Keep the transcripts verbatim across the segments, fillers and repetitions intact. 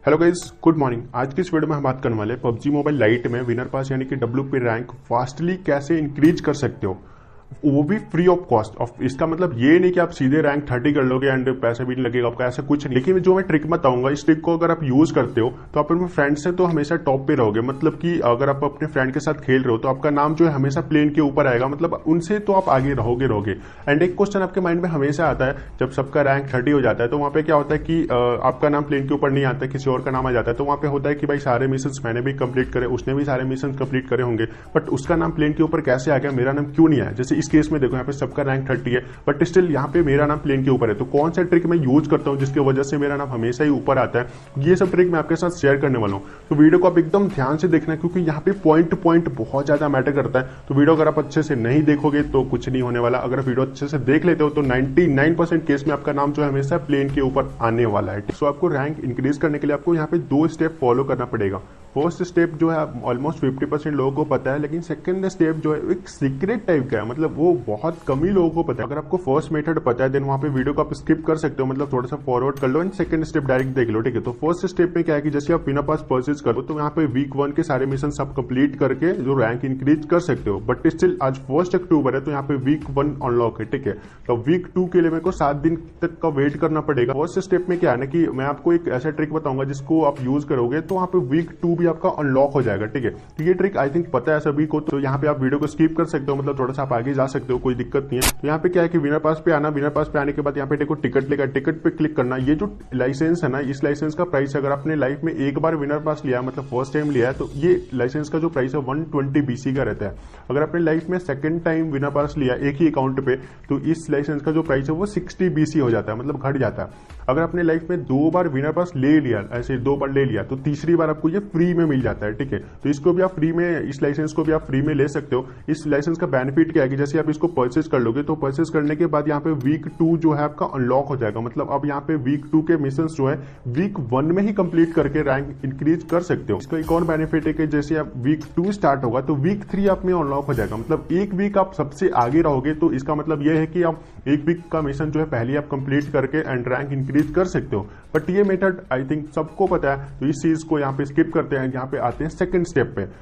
Hello guys, good morning. आज की इस वीडियो में हम बात करने वाले पबजी मोबाइल लाइट में विनर पास यानी कि डब्ल्यू पी रैंक फास्टली कैसे इंक्रीज कर सकते हो, वो भी फ्री ऑफ कॉस्ट। ऑफ इसका मतलब ये नहीं कि आप सीधे रैंक थर्टी कर लोगे एंड पैसे भी नहीं लगेगा आपका, ऐसा कुछ नहीं। लेकिन जो मैं ट्रिक बताऊंगा, इस ट्रिक को अगर आप यूज करते हो तो आप अपने फ्रेंड से तो हमेशा टॉप पे रहोगे। मतलब कि अगर आप अपने फ्रेंड के साथ खेल रहे हो तो आपका नाम जो है हमेशा प्लेन के ऊपर आएगा, मतलब उनसे तो आप आगे रहोगे रहोगे एंड एक क्वेश्चन आपके माइंड में हमेशा आता है, जब सबका रैंक थर्टी हो जाता है तो वहां पे क्या होता है कि आपका नाम प्लेन के ऊपर नहीं आता, किसी और का नाम आ जाता है। तो वहां पे होता है कि भाई सारे मिशन मैंने भी कंप्लीट करे, उसने भी सारे मिशन कंप्लीट करे होंगे, बट उसका नाम प्लेन के ऊपर कैसे आ गया, मेरा नाम क्यों नहीं आया। जैसे इस केस में देखो, यहाँ पे सबका रैंक थर्टी है बट स्टिल यहाँ पे मेरा नाम प्लेन के ऊपर है। तो कौन सा ट्रिक मैं यूज करता हूँ जिसकी वजह से मेरा नाम हमेशा ही ऊपर आता है, ये सब ट्रिक मैं आपके साथ शेयर करने वाला हूँ। तो वीडियो को आप एकदम ध्यान से देखना क्योंकि यहाँ पे पॉइंट टू पॉइंट बहुत ज्यादा मैटर करता है। तो वीडियो अगर आप अच्छे से नहीं देखोगे तो कुछ नहीं होने वाला। अगर वीडियो अच्छे से देख लेते हो तो नाइंटी नाइन परसेंट केस में आपका नाम जो है हमेशा प्लेन के ऊपर आने वाला है। सो आपको रैंक इंक्रीज करने के लिए आपको यहाँ पे दो स्टेप फॉलो करना पड़ेगा। फर्स्ट स्टेप जो है ऑलमोस्ट फिफ्टी परसेंट लोगों को पता है, लेकिन सेकंड स्टेप जो है एक सीक्रेट टाइप का है, मतलब वो बहुत कम ही लोगों को पता है। अगर आपको फर्स्ट मेथड पता है देन वहां पे वीडियो को आप स्किप कर सकते हो, मतलब थोड़ा सा फॉरवर्ड कर लो एंड सेकंड स्टेप डायरेक्ट देख लो, ठीक है। तो फर्स्ट स्टेप में क्या है कि जैसे आप विनर पास परचेज करो तो यहाँ पे वीक वन के सारे मिशन आप कंप्लीट करके जो रैंक इंक्रीज कर सकते हो। बट स्टिल आज फर्स्ट अक्टूबर है तो यहाँ पे वीक वन अनलॉक है, ठीक है। तो वीक टू के लिए मेरे को सात दिन तक का वेट करना पड़ेगा। फर्स्ट स्टेप में क्या है ना कि मैं आपको एक ऐसा ट्रिक बताऊंगा जिसको आप यूज करोगे तो वहाँ पे वीक टू भी आपका अनलॉक हो जाएगा, ठीक है। तो ये ट्रिक आई थिंक पता है सभी को, तो यहाँ पे आप वीडियो को स्किप कर सकते हो, मतलब थोड़ा सा आप आगे जा सकते हो, कोई दिक्कत नहीं है। तो यहाँ पे क्या है कि विनर पास पे आना, विनर पास पे आने के बाद यहाँ पे देखो टिकट लेगा, टिकट पे क्लिक करना। ये जो लाइसेंस है ना, इस लाइसेंस का प्राइस अगर आपने लाइफ में एक बार विनर पास लिया मतलब फर्स्ट टाइम लिया है तो ये लाइसेंस का जो प्राइस है वन ट्वेंटी बीसी का रहता है। अगर आपने लाइफ में सेकंड टाइम विनर पास लिया एक ही अकाउंट पे तो इस लाइसेंस का जो प्राइस है वो सिक्सटी बीसी हो जाता है, मतलब घट जाता है। अगर आपने लाइफ में दो बार विनर पास ले लिया, ऐसे दो बार ले लिया तो तीसरी बार आपको ये फ्री में मिल जाता है, ठीक है। तो इसको भी आप फ्री में, इस लाइसेंस को भी आप फ्री में ले सकते हो। इस लाइसेंस का बेनिफिट क्या है कि जैसे आप इसको परचेज कर लोगे तो परचेज करने के बाद यहाँ पे वीक टू जो है आपका अनलॉक हो जाएगा, मतलब अब यहाँ पे वीक टू के मिशन जो है वीक वन में ही कंप्लीट करके रैंक इंक्रीज कर सकते हो। इसका एक और बेनिफिट है कि जैसे आप वीक टू स्टार्ट होगा तो वीक थ्री आप में अनलॉक हो जाएगा, मतलब एक वीक आप सबसे आगे रहोगे। तो इसका मतलब यह है कि आप एक वीक का मिशन जो है पहले आप कंप्लीट करके एंड रैंक इंक्रीज कर सकते हो। बट ये मेथड आई थिंक सबको पता है, तो इस चीज को यहाँ पे स्किप करते हैं। यहाँ पे आते हैं सेकंड स्टेप पे।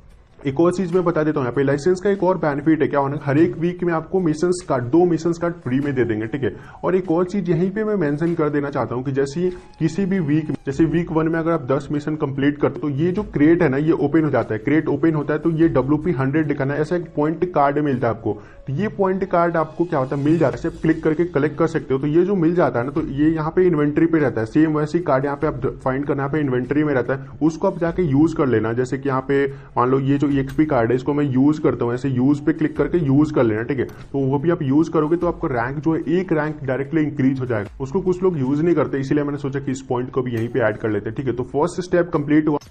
एक और चीज मैं बता देता हूँ, यहाँ पे लाइसेंस का एक और बेनिफिट है, क्या होना, हर एक वीक में आपको मिशन कार्ड, दो मिशन कार्ड फ्री में दे देंगे, ठीक है। और एक और चीज यहीं पे मैं मेंशन कर देना चाहता हूँ कि जैसे किसी भी वीक, जैसे वीक वन में अगर आप दस मिशन कंप्लीट करते हो तो ये जो क्रेट है ना ये ओपन हो जाता है। क्रेट ओपन होता है तो ये डब्ल्यू पी हंड्रेड दिखाना है, ऐसा एक पॉइंट कार्ड मिलता है आपको। तो ये पॉइंट कार्ड आपको क्या होता है, मिल जाता है, सिर्फ क्लिक करके कलेक्ट कर सकते हो। तो ये जो मिल जाता है ना तो ये यहाँ पे इन्वेंट्री पे रहता है, सेम वैसी कार्ड यहाँ पे आप फाइंड करना, यहाँ पे इन्वेंट्री में रहता है, उसको आप जाके यूज कर लेना। जैसे कि यहाँ पे मान लो ये जो ईएक्सपी कार्ड है इसको मैं यूज करता हूँ, ऐसे यूज पे क्लिक करके यूज कर लेना, ठीक है। तो वो भी आप यूज करोगे तो आपको रैंक जो है एक रैंक डायरेक्टली इंक्रीज हो जाएगा। उसको कुछ लोग यूज नहीं करते, इसीलिए मैंने सोचा कि इस पॉइंट को भी यहीं पे ऐड कर लेते हैं, ठीक है। तो फर्स्ट स्टेप कंप्लीट हुआ।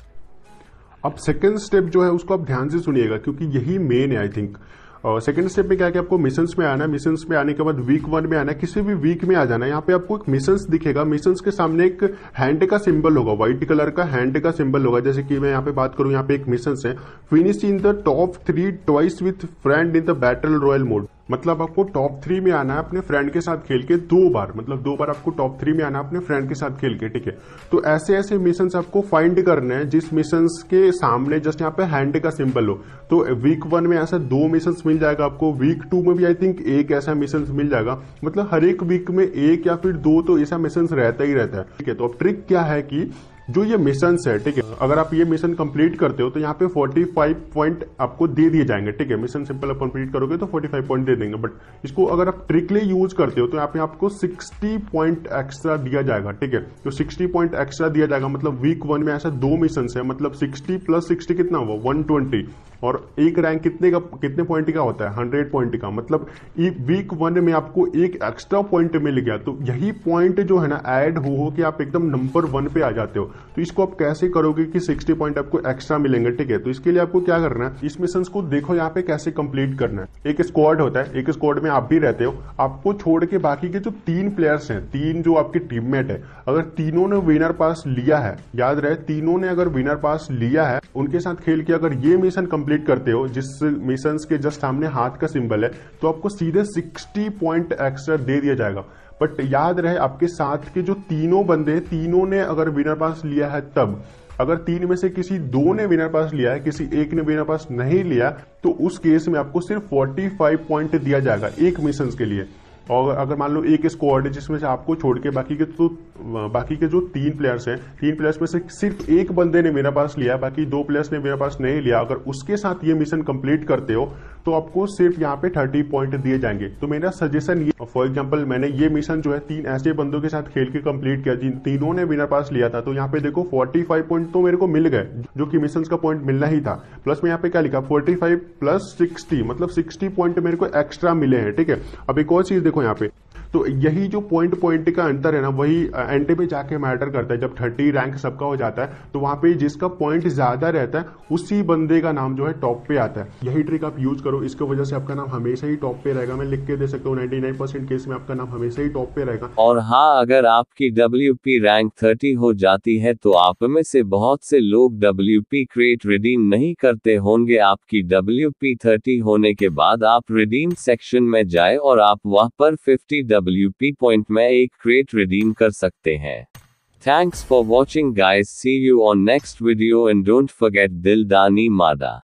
अब सेकंड स्टेप जो है उसको आप ध्यान से सुनिएगा क्योंकि यही मेन है आई थिंक। और सेकंड स्टेप में क्या है कि आपको मिशंस में आना है, मिशंस में आने के बाद वीक वन में आना है, किसी भी वीक में आ जाना है। यहाँ पे आपको एक मिशंस दिखेगा, मिशंस के सामने एक हैंड का सिंबल होगा, व्हाइट कलर का हैंड का सिंबल होगा। जैसे कि मैं यहाँ पे बात करूं, यहाँ पे एक मिशंस है, finish in the top three twice with friend in the battle royale mode. मतलब आपको टॉप थ्री में आना है अपने फ्रेंड के साथ खेल के दो बार, मतलब दो बार आपको टॉप थ्री में आना है अपने फ्रेंड के साथ खेल के, ठीक है। तो ऐसे ऐसे मिशंस आपको फाइंड करने हैं जिस मिशंस के सामने जस्ट यहाँ पे हैंड का सिंबल हो। तो वीक वन में ऐसा दो मिशंस मिल जाएगा आपको, वीक टू में भी आई थिंक एक ऐसा मिशंस मिल जाएगा, मतलब हर एक वीक में एक या फिर दो तो ऐसा मिशंस रहता ही रहता है, ठीक है। तो अब ट्रिक क्या है कि जो ये मिशन है, ठीक है, अगर आप ये मिशन कंप्लीट करते हो तो यहाँ पे पैंतालीस पॉइंट आपको दे दिए जाएंगे, ठीक है। मिशन सिंपल आप कंप्लीट करोगे तो पैंतालीस पॉइंट दे देंगे, बट इसको अगर आप ट्रिकली यूज करते हो तो यहाँ पे आपको साठ पॉइंट एक्स्ट्रा दिया जाएगा, ठीक है। तो साठ पॉइंट एक्स्ट्रा दिया जाएगा, मतलब वीक वन में ऐसा दो मिशन है, मतलब साठ प्लस साठ कितना हुआ, वन ट्वेंटी। और एक रैंक कितने का, कितने पॉइंट का होता है, हंड्रेड पॉइंट का, मतलब वीक वन में आपको एक एक्स्ट्रा पॉइंट मिल गया। तो यही पॉइंट जो है ना ऐड हो हो कि आप एकदम नंबर वन पे आ जाते हो। तो इसको आप कैसे करोगे कि साठ पॉइंट आपको एक्स्ट्रा मिलेंगे, ठीक है। तो इसके लिए आपको क्या करना है, इस मिशन को देखो यहाँ पे कैसे कंप्लीट करना है। एक स्क्वाड होता है, एक स्क्वाड में आप भी रहते हो, आपको छोड़ के बाकी के जो तीन प्लेयर्स हैं, तीन जो आपके टीममेट है, अगर तीनों ने विनर पास लिया है, याद रहे तीनों ने अगर विनर पास लिया है, उनके साथ खेल के अगर ये मिशन कंप्लीट करते हो जिस मिशन के जस्ट सामने हाथ का सिंबल है, तो आपको सीधे साठ पॉइंट एक्स्ट्रा दे दिया जाएगा। बट याद रहे आपके साथ के जो तीनों बंदे, तीनों ने अगर विनर पास लिया है, तब अगर तीन में से किसी दो ने विनर पास लिया है, किसी एक ने विनर पास नहीं लिया, तो उस केस में आपको सिर्फ पैंतालीस पॉइंट दिया जाएगा एक मिशन के लिए। और अगर मान लो एक स्क्वाड है जिसमें से आपको छोड़ के बाकी के तो बाकी के जो तीन प्लेयर्स हैं, तीन प्लेयर्स में से सिर्फ एक बंदे ने मेरा पास लिया, बाकी दो प्लेयर्स ने मेरा पास नहीं लिया, अगर उसके साथ ये मिशन कंप्लीट करते हो तो आपको सिर्फ यहाँ पे तीस पॉइंट दिए जाएंगे। तो मेरा सजेशन ये, फॉर एग्जांपल मैंने ये मिशन जो है तीन ऐसे बंदों के साथ खेल के कंप्लीट किया जिन तीनों ने विनर पास लिया था, तो यहाँ पे देखो पैंतालीस पॉइंट तो मेरे को मिल गए, जो कि मिशन का पॉइंट मिलना ही था। प्लस में यहाँ पे क्या लिखा, पैंतालीस प्लस साठ, मतलब साठ पॉइंट मेरे को एक्स्ट्रा मिले हैं। ठीक है, अब एक और चीज देखो यहाँ पे, तो यही जो पॉइंट पॉइंट का अंतर है ना, वही एंड पे जाके मैटर करता है। जब तीस रैंक सबका हो जाता है तो वहां पे जिसका पॉइंट ज्यादा रहता है उसी बंदे का नाम जो है टॉप पे आता है। यही ट्रिक आप यूज करो, इसकी वजह से आपका नाम हमेशा ही टॉप पे रहेगा। मैं लिख के दे सकता हूँ निन्यानवे परसेंट केस में आपका नाम हमेशा ही टॉप पे रहेगा। और हाँ, अगर आपकी डब्ल्यू पी रैंक तीस हो जाती है तो आप में से बहुत से लोग डब्ल्यू पी क्रेट रिडीम नहीं करते होंगे। आपकी डब्ल्यू पी तीस होने के बाद आप रिडीम सेक्शन में जाए और आप वहां पर पचास डब्ल्यू पी पॉइंट में एक क्रेट रिडीम कर सकते हैं। Thanks for watching guys, see you on next video and don't forget Dil Dani Mada।